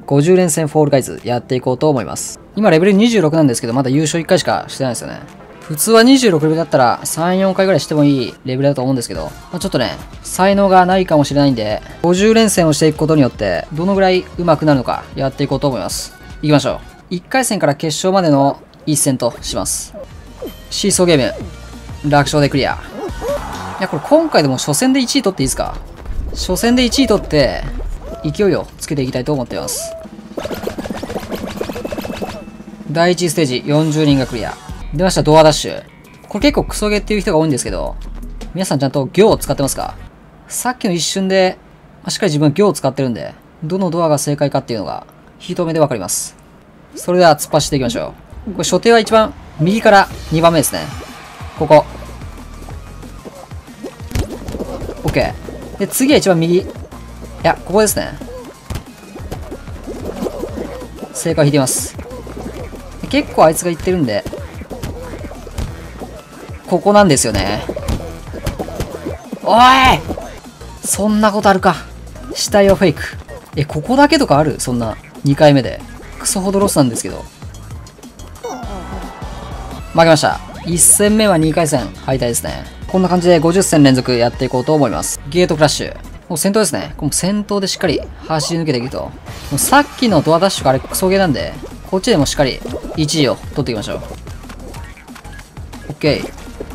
50連戦フォールガイズやっていこうと思います。今レベル26なんですけど、まだ優勝1回しかしてないですよね。普通は26レベルだったら3、4回ぐらいしてもいいレベルだと思うんですけど、ちょっとね、才能がないかもしれないんで、50連戦をしていくことによって、どのぐらい上手くなるのかやっていこうと思います。行きましょう。1回戦から決勝までの一戦とします。シーソーゲーム、楽勝でクリア。いや、これ今回でも初戦で1位取っていいですか？初戦で1位取って、勢いをつけていきたいと思っています。第1ステージ40人がクリア。出ました、ドアダッシュ。これ結構クソゲーっていう人が多いんですけど、皆さんちゃんと行を使ってますか？さっきの一瞬で、しっかり自分は行を使ってるんで、どのドアが正解かっていうのが、一目でわかります。それでは突っ走っていきましょう。これ所定は一番右から2番目ですね。ここ。OK。で、次は一番右。いや、ここですね。正解を引いています。結構あいつが言ってるんで、ここなんですよね。おい！そんなことあるか。死体はフェイク。ここだけとかある？そんな。2回目で。クソほどロスなんですけど。負けました。1戦目は2回戦敗退ですね。こんな感じで50戦連続やっていこうと思います。ゲートクラッシュ。もう先頭ですね。もう先頭でしっかり走り抜けていくと。もうさっきのドアダッシュがあれクソゲーなんで、こっちでもしっかり1位を取っていきましょう。OK。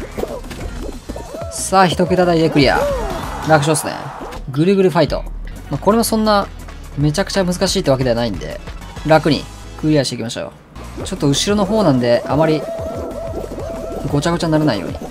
さあ、一桁台でクリア。楽勝っすね。ぐるぐるファイト。これもそんな、めちゃくちゃ難しいってわけではないんで、楽にクリアしていきましょう。ちょっと後ろの方なんで、あまり、ごちゃごちゃにならないように。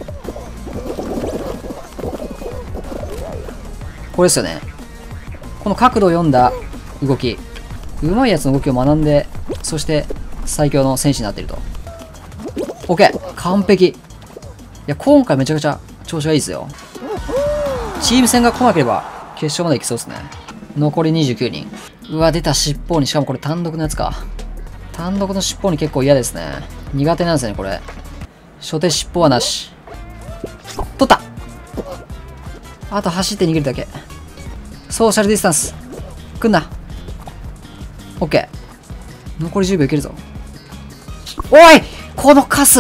これですよね。この角度を読んだ動き。上手いやつの動きを学んで、そして最強の戦士になっていると。OK! 完璧。いや、今回めちゃくちゃ調子がいいですよ。チーム戦が来なければ決勝まで行きそうですね。残り29人。うわ、出た尻尾に。しかもこれ単独のやつか。単独の尻尾に結構嫌ですね。苦手なんですよね、これ。初手尻尾はなし。取った！あと走って逃げるだけ。ソーシャルディスタンス。来んな。OK。残り10秒いけるぞ。おい！このカス！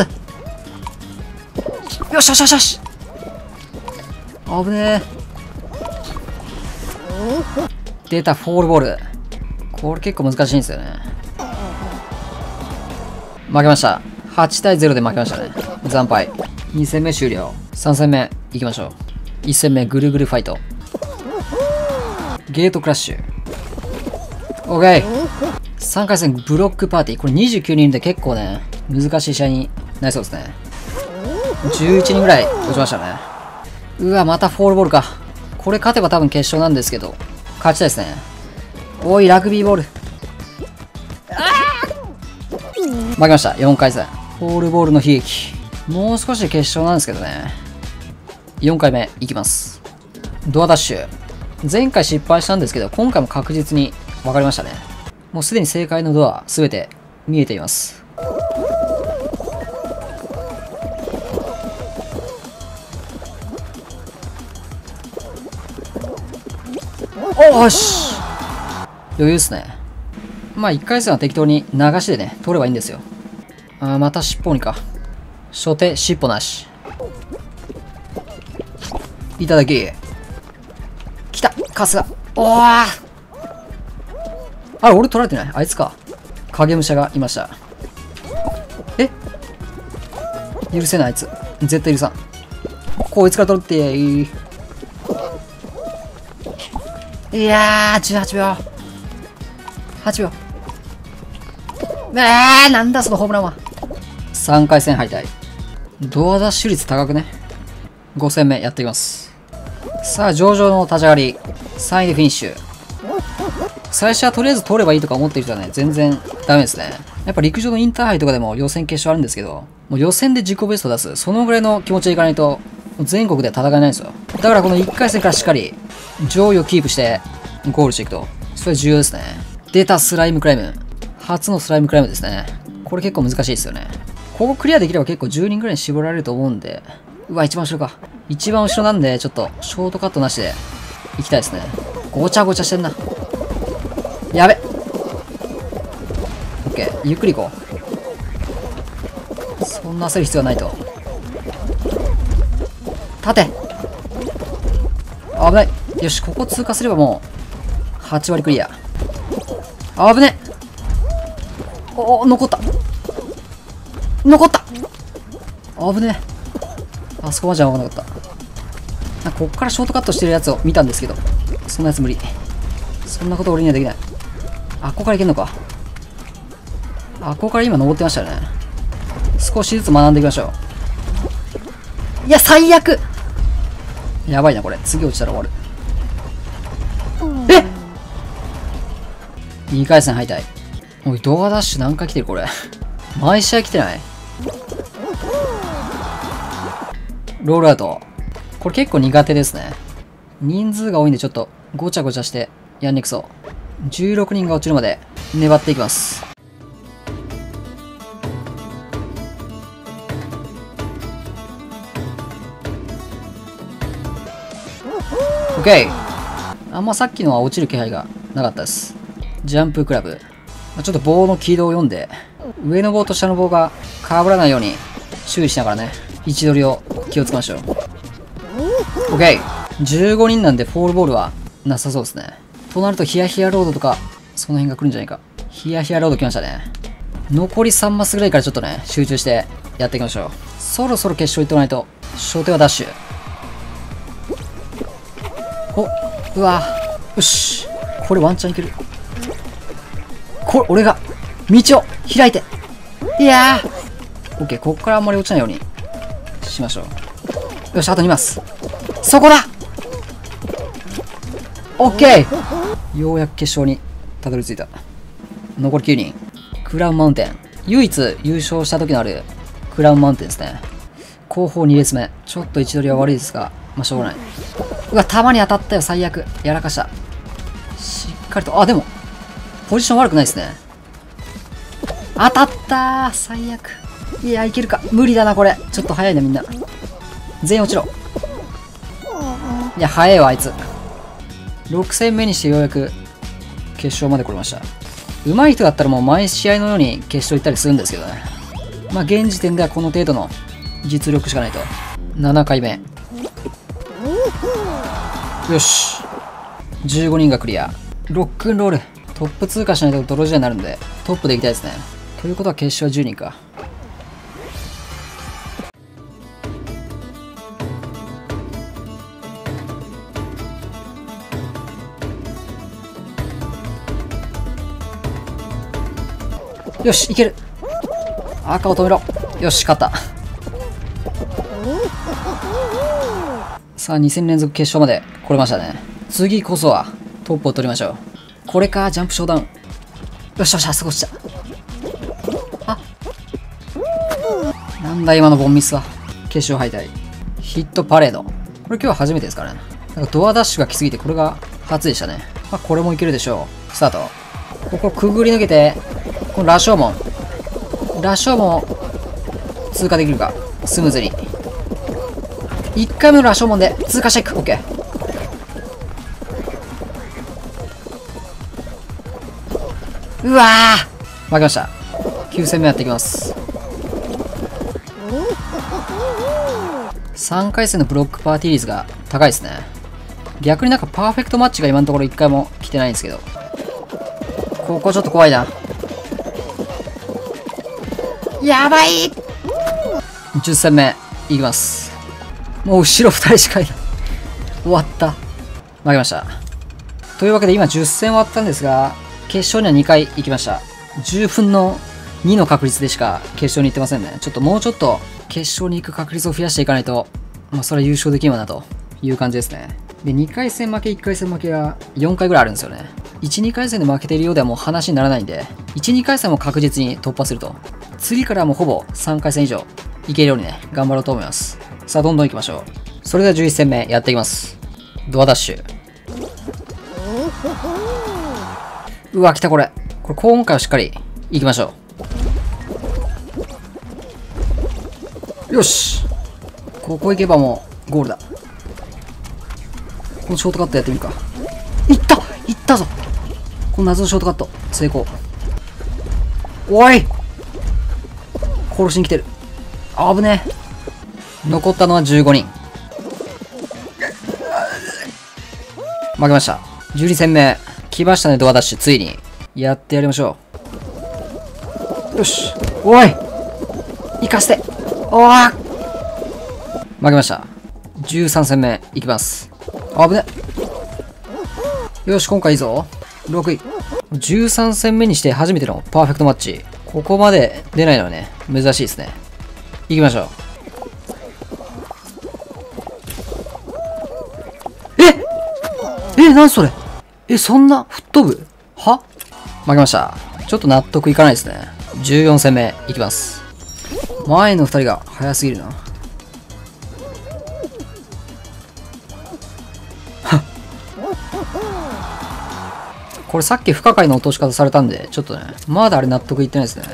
よしよしよしよし！危ねえ。出た、フォールボール。これ結構難しいんですよね。負けました。8対0で負けましたね。惨敗。2戦目終了。3戦目行きましょう。1戦目ぐるぐるファイト。ゲートクラッシュ。OK。3回戦ブロックパーティー。これ29人いるんで結構ね、難しい試合になりそうですね。11人ぐらい落ちましたね。うわ、またフォールボールか。これ勝てば多分決勝なんですけど、勝ちたいですね。おい、ラグビーボール。負けました。4回戦。フォールボールの悲劇。もう少しで決勝なんですけどね。4回目いきます。ドアダッシュ。前回失敗したんですけど、今回も確実に分かりましたね。もうすでに正解のドア、すべて見えています。おし！余裕っすね。まあ1回戦は適当に流しでね、取ればいいんですよ。また尻尾にか。初手、尻尾なし。いただき。来た！カスが。おー！あれ、俺取られてない？あいつか。影武者がいました。許せない、あいつ。絶対許さん。こいつから取っていい。いやー、18秒。8秒。なんだそのホームランは。3回戦敗退。ドアダッシュ率高くね。5戦目やっていきます。さあ、上々の立ち上がり。3位でフィニッシュ。最初はとりあえず通ればいいとか思ってる人はね、全然ダメですね。やっぱ陸上のインターハイとかでも予選決勝あるんですけど、もう予選で自己ベスト出す。そのぐらいの気持ちでいかないと、全国では戦えないんですよ。だからこの1回戦からしっかり上位をキープしてゴールしていくと。それ重要ですね。出たスライムクライム。初のスライムクライムですね。これ結構難しいですよね。ここクリアできれば結構10人ぐらいに絞られると思うんで。うわ、一番後ろか。一番後ろなんで、ちょっとショートカットなしで行きたいですね。ごちゃごちゃしてんな。やべ。 ッケー。ゆっくり行こう。そんな焦る必要はないと。立て。危ない。よし、ここ通過すればもう、8割クリア。危ね。お、残った。残った。危ね。あそこまでは危なかった。こっからショートカットしてるやつを見たんですけど、そんなやつ無理。そんなこと俺にはできない。あっこから行けんのか。あっこから今登ってましたよね。少しずつ学んでいきましょう。いや、最悪。やばいな、これ。次落ちたら終わる。えっ !2 回戦敗退。おい、ドアダッシュ何回来てるこれ。毎試合来てない？ロールアウト。これ結構苦手ですね。人数が多いんでちょっとごちゃごちゃしてやんにくそう。16人が落ちるまで粘っていきます。OK。あんまさっきのは落ちる気配がなかったです。ジャンプクラブ。ちょっと棒の軌道を読んで、上の棒と下の棒が被らないように注意しながらね、位置取りを気をつけましょう。OK。15人なんでフォールボールはなさそうですね。となるとヒヤヒヤロードとか、その辺が来るんじゃないか。ヒヤヒヤロード来ましたね。残り3マスぐらいからちょっとね、集中してやっていきましょう。そろそろ決勝行っておかないと、初手はダッシュ。お、うわよし。これワンチャンいける。これ、俺が、道を開いて。いやー。OK、ここからあんまり落ちないようにしましょう。よし、あと2マス。そこだ !OK! ようやく決勝にたどり着いた。残り9人。クラウンマウンテン。唯一優勝した時のあるクラウンマウンテンですね。後方2列目。ちょっと位置取りは悪いですが、まあしょうがない。うわ、弾に当たったよ、最悪。やらかした。しっかりと、あ、でも、ポジション悪くないですね。当たったー、最悪。いや、いけるか。無理だな、これ。ちょっと早いな、みんな。全員落ちろ。いや、早いわ、あいつ。6戦目にしてようやく、決勝まで来れました。上手い人だったらもう毎試合のように決勝行ったりするんですけどね。まあ、現時点ではこの程度の実力しかないと。7回目。よし。15人がクリア。ロックンロール。トップ通過しないと泥仕合になるんで、トップで行きたいですね。ということは決勝は10人か。よし、いける。赤を止めろ。よし、勝った。さあ、2戦連続決勝まで来れましたね。次こそはトップを取りましょう。これか、ジャンプショーダウン。よしよし、あそこ落ちた。あ、なんだ今のボンミスは。決勝敗退。ヒットパレード。これ今日は初めてですからね。なんかドアダッシュが来すぎて、これが初でしたね。まあ、これもいけるでしょう。スタート。ここくぐり抜けて、この羅生門。羅生門を通過できるか。スムーズに。1回目の羅生門で通過していく。OK。うわー、負けました。9戦目やっていきます。3回戦のブロックパーティー率が高いですね。逆になんかパーフェクトマッチが今のところ1回も来てないんですけど。ここちょっと怖いな。やばい !10 戦目、いきます。もう後ろ2人しかいない。終わった。負けました。というわけで今10戦終わったんですが、決勝には2回行きました。10分の2の確率でしか決勝に行ってませんね。ちょっともうちょっと決勝に行く確率を増やしていかないと、まあそれは優勝できんわなという感じですね。で、2回戦負け、1回戦負けが4回ぐらいあるんですよね。1、2回戦で負けているようではもう話にならないんで、1、2回戦も確実に突破すると。次からはもうほぼ3回戦以上いけるようにね、頑張ろうと思います。さあ、どんどん行きましょう。それでは11戦目やっていきます。ドアダッシュ。うわ、来たこれ。これ今回はしっかり行きましょう。よし。ここ行けばもうゴールだ。このショートカットやってみるか。いったぞこの謎のショートカット。成功。 おい殺しに来てる。あぶねえ。残ったのは15人。負けました。12戦目。来ましたね、ドアダッシュ。ついに。やってやりましょう。よし。おい行かせて。おわ負けました。13戦目。いきます。あぶね。よし、今回いいぞ。6位。13戦目にして初めてのパーフェクトマッチ。ここまで出ないのはね、珍しいですね。行きましょう。何それ。そんな吹っ飛ぶは。負けました。ちょっと納得いかないですね。14戦目いきます。前の2人が早すぎるな。これさっき不可解な落とし方されたんで、ちょっとね、まだあれ納得いってないですね。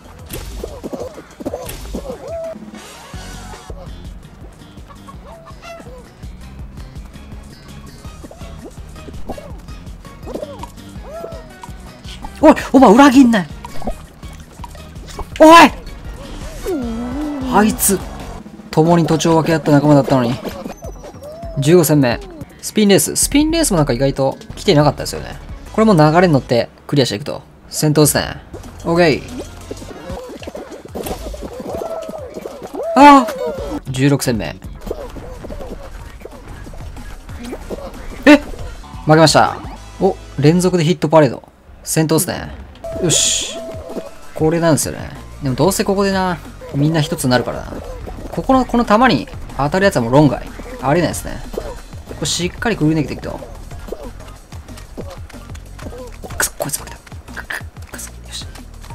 おいお前裏切んない。おいあいつ共に土地を分け合った仲間だったのに。15戦目スピンレース。スピンレースもなんか意外と来ていなかったですよね。これも流れに乗ってクリアしていくと戦闘ですね。 OK。 ああ16戦目。負けました。お、連続でヒットパレード。戦闘ですね。よし。これなんですよね。でもどうせここでな、みんな一つになるからな。この弾に当たるやつはもう論外。ありえないですね。これしっかりくぐり抜けていくと。くそ、こいつ負けた。くそ、よし。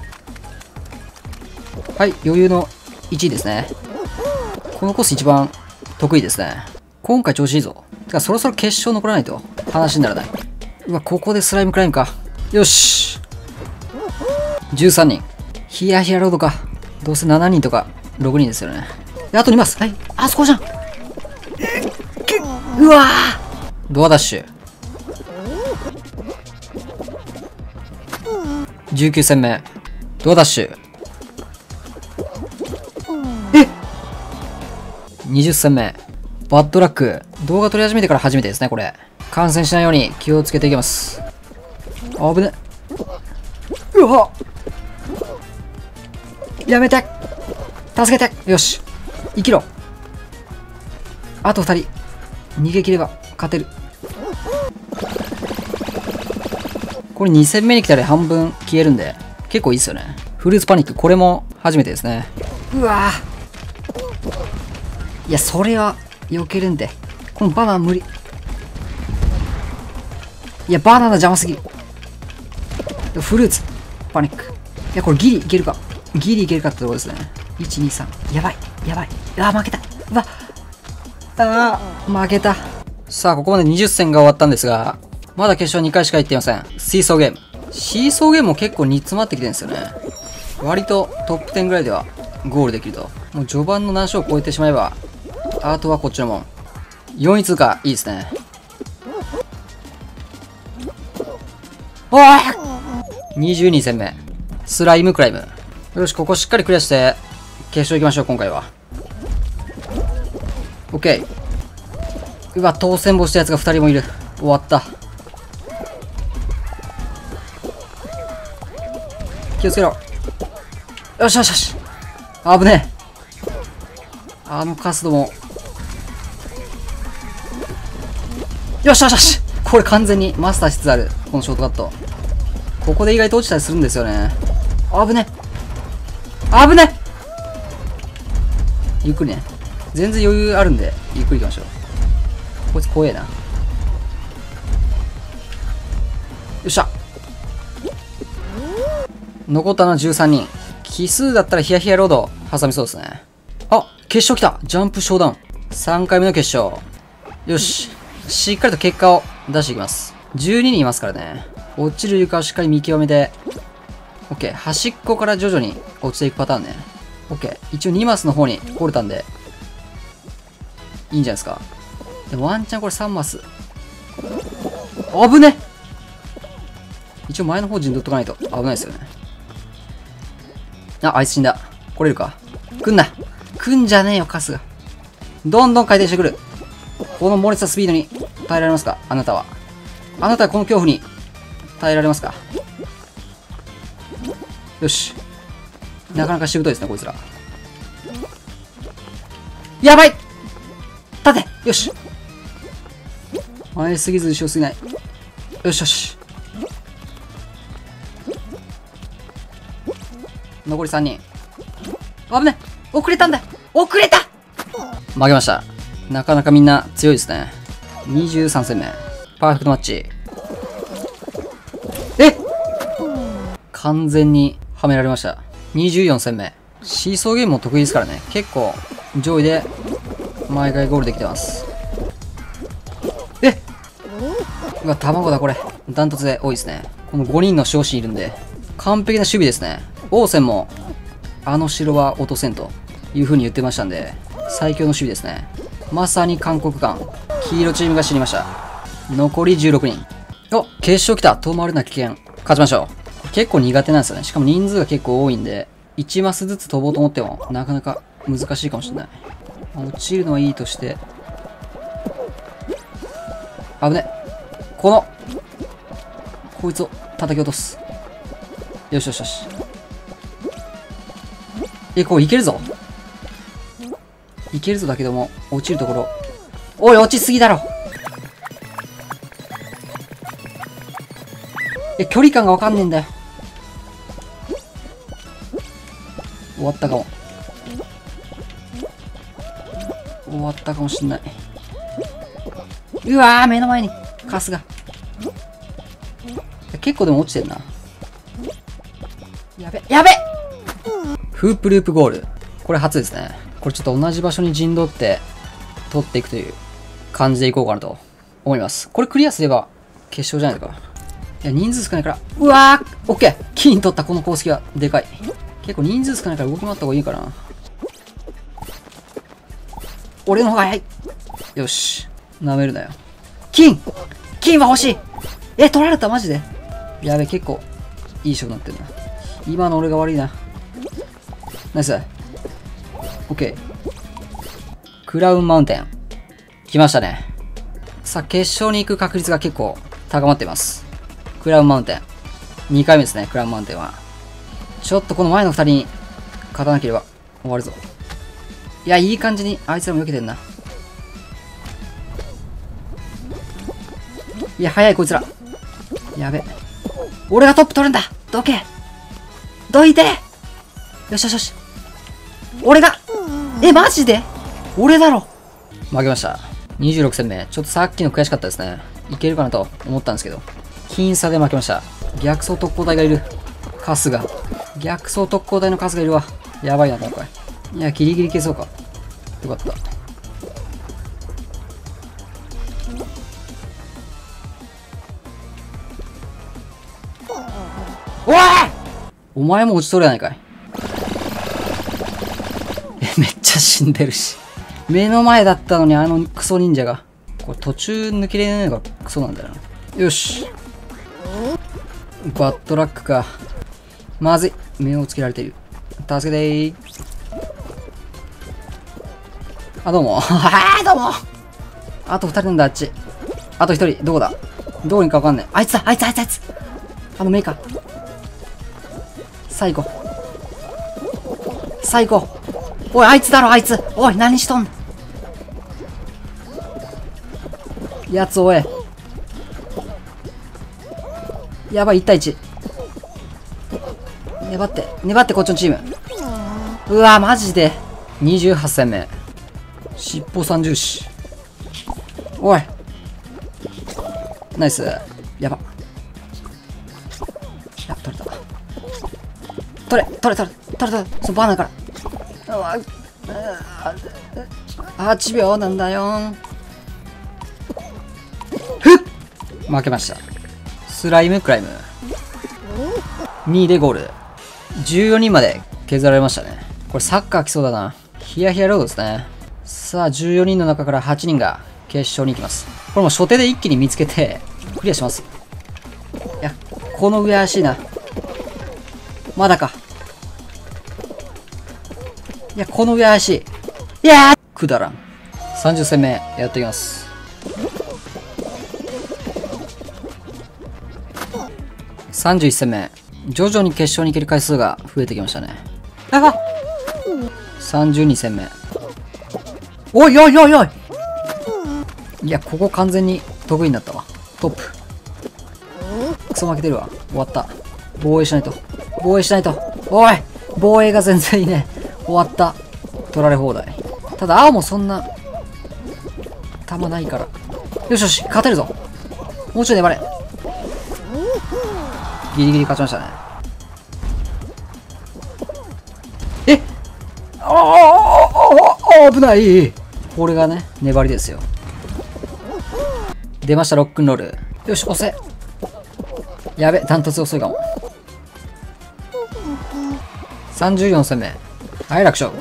はい、余裕の1位ですね。このコース一番得意ですね。今回調子いいぞ。てか、そろそろ決勝残らないと話にならない。うわ、ここでスライムクライムか。よし。13人。ヒヤヒヤロードか。どうせ7人とか6人ですよね。あと2マス。はい。あそこじゃん。うわードアダッシュ。19戦目。ドアダッシュ。20戦目。バッドラック。動画撮り始めてから初めてですね、これ。感染しないように気をつけていきます。あぶね。うわやめて助けてよし生きろ。あと2人。逃げ切れば勝てる。これ2戦目に来たら半分消えるんで、結構いいですよね。フルーツパニック、これも初めてですね。うわいや、それは避けるんで。このバナナ無理。いや、バナナ邪魔すぎる。フルーツパニック。いや、これギリいけるか。ギリいけるかってところですね。1、2、3。やばい。やばい。負けた。うわ。負けた。さあ、ここまで20戦が終わったんですが、まだ決勝2回しか行っていません。シーソーゲーム。シーソーゲームも結構煮詰まってきてるんですよね。割とトップ10ぐらいではゴールできると。もう序盤の難所を超えてしまえば、あとはこっちのもん。4位通過、いいですね。おい !22 戦目。スライムクライム。よし、ここしっかりクリアして、決勝行きましょう、今回は。OK。うわ、当選簿したやつが2人もいる。終わった。気をつけろ。よしよしよし。危ねえ。あのカスドも。よしよしよし。これ完全にマスターしつつある。このショートカット。ここで意外と落ちたりするんですよね。危ね。危ね。ゆっくりね。全然余裕あるんで、ゆっくり行きましょう。こいつ怖えな。よっしゃ。残ったのは13人。奇数だったらヒヤヒヤロード挟みそうですね。あ、決勝来た。ジャンプショーダウン。3回目の決勝。よし。しっかりと結果を出していきます。12人いますからね。落ちる床をしっかり見極めて。OK。端っこから徐々に落ちていくパターンね。OK。一応2マスの方に来れたんで、いいんじゃないですか。でもワンチャンこれ3マス。危ね。一応前の方陣取っとかないと危ないですよね。 あ、あいつ死んだ。来れるか。来んな。来んじゃねえよ、カスが。どんどん回転してくる。この猛烈なスピードに耐えられますか、あなたは。あなたはこの恐怖に耐えられますか。よし。なかなかしぶといですね、こいつら。やばい。立て。よし。前すぎず後ろすぎない。よしよし。残り3人。危ね。遅れたんだ。遅れた。負けました。なかなかみんな強いですね。23戦目。パーフェクトマッチ。完全にはめられました。24戦目。シーソーゲームも得意ですからね。結構上位で毎回ゴールできてます。うわ、卵だこれ。ダントツで多いですね。この5人の守護神いるんで、完璧な守備ですね。王翦も、あの城は落とせんという風に言ってましたんで、最強の守備ですね。まさに函谷関。黄色チームが死にました。残り16人。お、決勝来た。遠回るな危険。勝ちましょう。結構苦手なんですよね。しかも人数が結構多いんで、1マスずつ飛ぼうと思っても、なかなか難しいかもしれない。落ちるのはいいとして。危ね。こいつを叩き落とす。よしよしよし。こういけるぞ。いけるぞだけども、落ちるところ。おい、落ちすぎだろ。距離感がわかんねえんだよ。終わったかも。終わったかもしんない。うわー、目の前にカスが。結構でも落ちてんな。やべやべ。フープループゴール。これ初ですね。これちょっと同じ場所に陣取って取っていくという感じでいこうかなと思います。これクリアすれば決勝じゃないですか。いや、人数少ないから。うわー、オッケー。金取ったこの公式はでかい。結構人数少ないから動き回った方がいいかな。俺の方が早い。よし。舐めるなよ。金は欲しい。取られたマジで。やべ、結構いい勝負になってるな。今の俺が悪いな。ナイス。オッケー。クラウンマウンテン。来ましたね。さあ、決勝に行く確率が結構高まっています。クラウンマウンテン。2回目ですね、クラウンマウンテンは。ちょっとこの前の2人に勝たなければ終わるぞ。いや、いい感じにあいつらも避けてんな。いや、早いこいつら。やべ。俺がトップ取るんだ。どけ。どいて。よしよしよし。俺が。マジで俺だろ。負けました。26戦目。ちょっとさっきの悔しかったですね。いけるかなと思ったんですけど。僅差で負けました。逆走特攻隊がいる。カスが。逆走特攻隊のカスがいるわ。やばいな、今回。いや、ギリギリ消そうか。よかった。おい！お前も落ちとるやないかい。めっちゃ死んでるし。目の前だったのにあのクソ忍者が。これ途中抜けれないのがクソなんだよな。よし。バッドラックか。まずい。目をつけられている。助けてー。あ、どうも。どうも。あと2人なんだ、あっち。あと1人、どこだ？どこにかわかんない。あいつだ、あいつ。あのメーカー。最後。おい、あいつだろ、あいつ。おい、何しとんの。やつ、おい。やばい、1対1。粘って、こっちのチーム。うわ、マジで。28戦目。尻尾三重視。おい。ナイス。やば。取れた。取れ。そのバナナから。8秒なんだよ。負けました。スライムクライム。2位でゴール。14人まで削られましたね。これサッカー来そうだな。ヒヤヒヤロードですね。さあ、14人の中から8人が決勝に行きます。これも初手で一気に見つけて、クリアします。いや、この上怪しいな。まだか。 いや、この上怪しい。いやーくだらん。30戦目、やっていきます。31戦目。徐々に決勝に行ける回数が増えてきましたね。あっ !32 戦目。おいおいおいおいいや、ここ完全に得意になったわ。トップ。クソ負けてるわ。終わった。防衛しないと。防衛しないと。おい防衛が全然いいね。終わった。取られ放題。ただ、青もそんな、弾ないから。よしよし、勝てるぞ。もうちょい粘れ。ギリギリ勝ちましたね。えあ危ない。これがね、粘りですよ。出ました、ロックンロール。よし、押せ。やべ、ダントツ遅いかも。34戦目。はい、楽勝。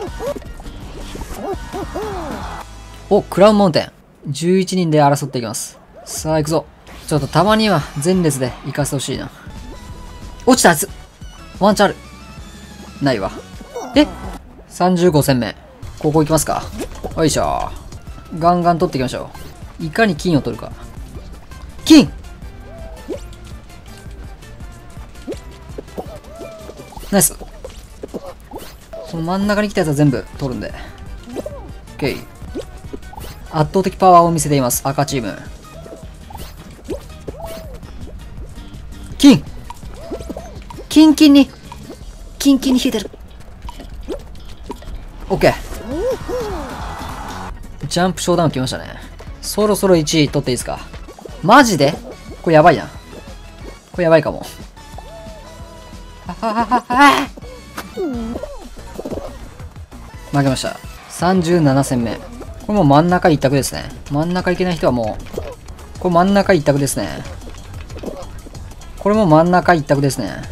お、クラウンマウンテン。11人で争っていきます。さあ、行くぞ。ちょっとたまには前列で行かせてほしいな。落ちたやつワンチャンある。ないわ。35戦目。ここ行きますか。よいしょ。ガンガン取っていきましょう。いかに金を取るか。金ナイス。この真ん中に来たやつは全部取るんで。OK。圧倒的パワーを見せています、赤チーム。金キンキンに引いてる。OK。ジャンプショーダウン来ましたね。そろそろ1位取っていいですか。マジでこれやばいな。これやばいかも。負けました。37戦目。これもう真ん中一択ですね。真ん中行けない人はもう、これ真ん中一択ですね。これも真ん中一択ですね。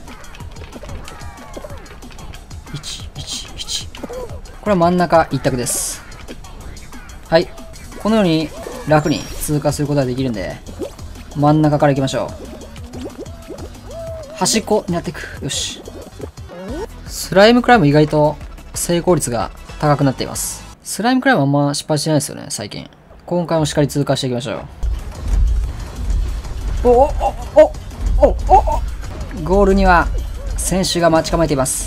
これは真ん中一択です。はい。このように楽に通過することができるんで、真ん中から行きましょう。端っこになっていく。よし。スライムクライム意外と成功率が高くなっています。スライムクライムあんま失敗してないですよね、最近。今回もしっかり通過していきましょう。ゴールには選手が待ち構えています。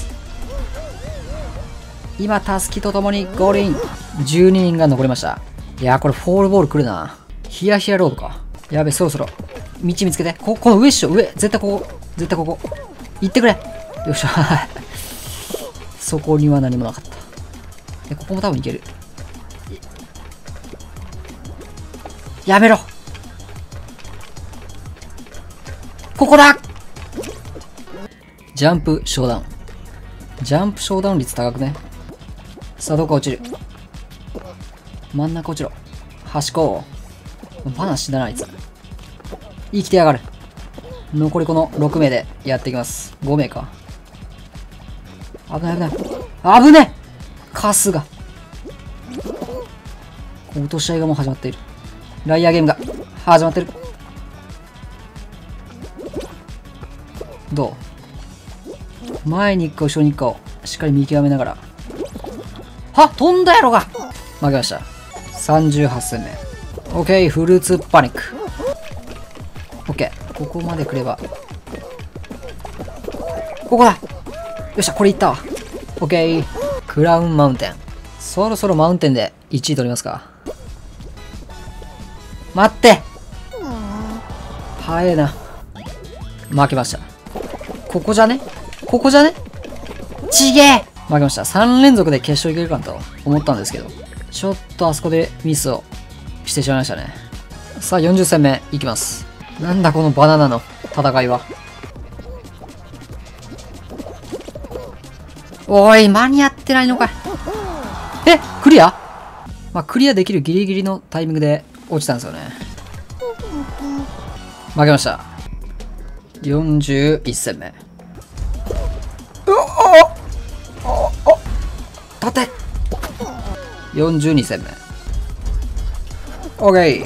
今、タスキとともにゴールイン。12人が残りました。いやー、これフォールボール来るな。ヒヤヒヤロードか。やべ、そろそろ。道見つけて。この上っしょ。上。絶対ここ。絶対ここ。行ってくれ。よっしゃ。そこには何もなかった。ここも多分いける。やめろ。ここだ。ジャンプショーダウン。ジャンプショーダウン率高くね。さあ、どこ落ちる。真ん中落ちろ。端っこ。バナ死んだな、あいつ。生きてやがる。残りこの6名でやっていきます。5名か。危ない危ない。危ねえカスが。落とし合いがもう始まっている。ライアーゲームが始まってる。どう前に行くか後ろに行くかをしっかり見極めながら。は飛んだやろが負けました。38戦目。OK、フルーツパニック。OK、ここまで来れば。ここだよっしゃ、これいったわ。OK、クラウンマウンテン。そろそろマウンテンで1位取りますか。待って早えな。負けました。ここじゃねここじゃねちげえ負けました。3連続で決勝いけるかと思ったんですけど、ちょっとあそこでミスをしてしまいましたね。さあ、40戦目いきます。なんだこのバナナの戦いは。おい、間に合ってないのかい。クリアまあ、クリアできるギリギリのタイミングで落ちたんですよね。負けました。41戦目。立て42戦目。OK。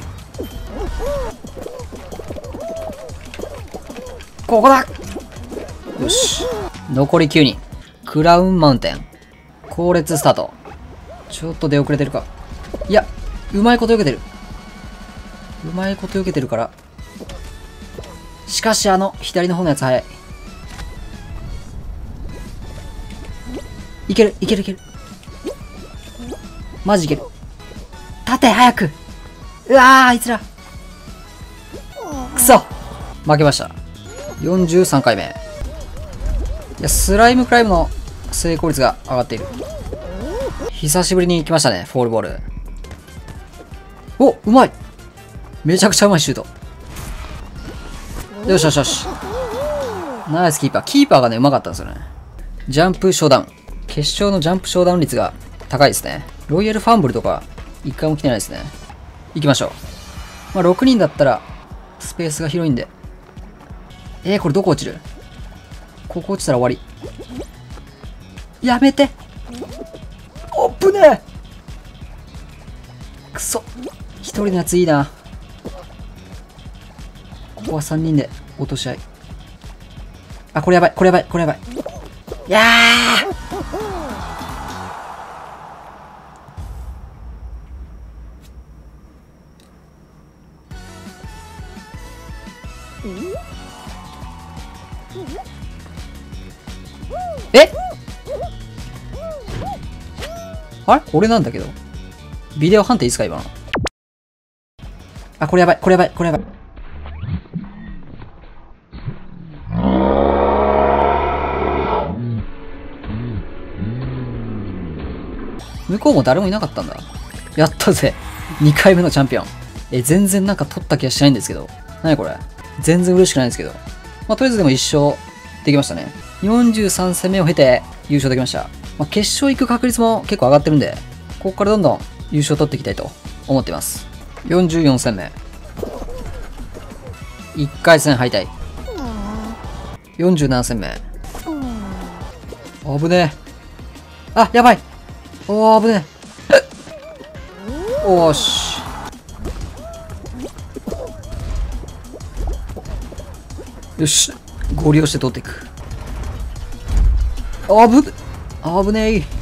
ここだよし。残り9人。クラウンマウンテン。後列スタート。 ちょっと出遅れてるか。いや、うまいこと避けてる。うまいこと避けてるから。しかし左の方のやつ早い。いける、いける、いける。マジいける。立て、早く。うわー、あいつら。くそ負けました。43回目。いや、スライムクライムの成功率が上がっている。久しぶりに来ましたね、フォールボール。お、うまい。めちゃくちゃうまいシュート。よしよしよし。ナイスキーパー。キーパーがね、うまかったんですよね。ジャンプショーダウン。決勝のジャンプショーダウン率が高いですね。ロイヤルファンブルとか、一回も来てないですね。行きましょう。まあ、6人だったら、スペースが広いんで。これどこ落ちる？ここ落ちたら終わり。やめて！おっぶねえ！くそ。一人のやついいな。ここは3人で落とし合い。あ、これやばい、これやばい、これやばい。いやー！あれ俺なんだけど。ビデオ判定いいっすか今の。あ、これやばい、これやばい、これやばい。向こうも誰もいなかったんだ。やったぜ。2回目のチャンピオン。全然なんか取った気がしないんですけど。なにこれ。全然嬉しくないんですけど。まあ、とりあえずでも1勝できましたね。43戦目を経て優勝できました。まあ、決勝行く確率も結構上がってるんで、ここからどんどん優勝取っていきたいと思っています。44戦目。1回戦敗退。47戦目。危ねえ。あ、やばい。おー、危ねえ。おーし。よし。合流して取っていく。危ねえ。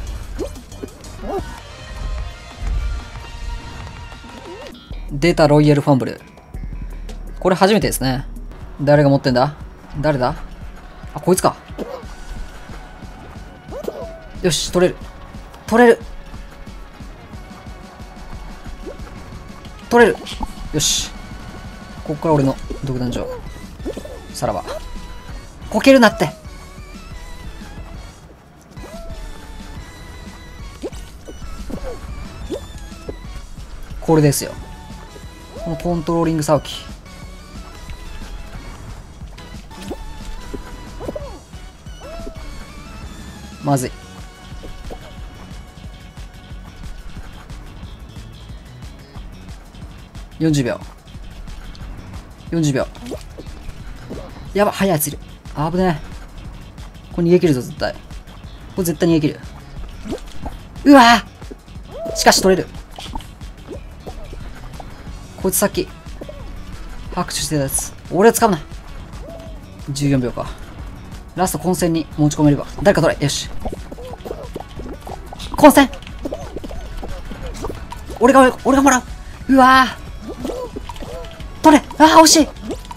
出たロイヤルファンブル。これ初めてですね。誰が持ってんだ？誰だ？あ、こいつか。よし、取れる。取れる。取れる。よし。こっから俺の独壇場。さらば。こけるなって。これですよ。このコントローリング騒ぎ。まずい。40秒。40秒。やば、速いやついる。危ねえ。これ逃げ切るぞ、絶対。これ絶対逃げ切る。うわぁ！しかし取れる。こいつさっき、拍手してたやつ。俺は使うな。14秒か。ラスト混戦に持ち込めれば。誰か取れ。よし。混戦！俺がもらう。うわぁ。取れ！ああ、惜しい！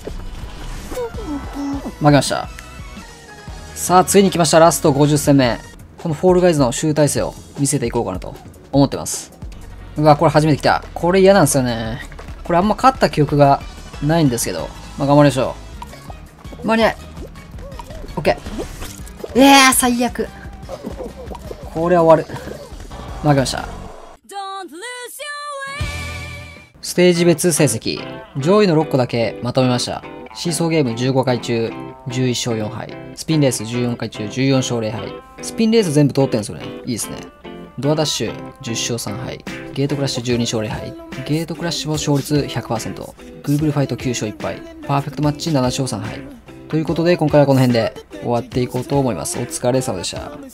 負けました。さあ、ついに来ました。ラスト50戦目。このフォールガイズの集大成を見せていこうかなと思ってます。うわ、これ初めて来た。これ嫌なんですよね。これあんま勝った記憶がないんですけど。まあ、頑張りましょう。間に合い。オッケー。最悪。これは終わる。負けました。ステージ別成績。上位の6個だけまとめました。シーソーゲーム15回中11勝4敗。スピンレース14回中14勝0敗。スピンレース全部通ってんですよね。いいですね。ドアダッシュ10勝3敗。ゲートクラッシュ12勝0敗。ゲートクラッシュも勝率 100%。Google ファイト9勝1敗。パーフェクトマッチ7勝3敗。ということで今回はこの辺で終わっていこうと思います。お疲れ様でした。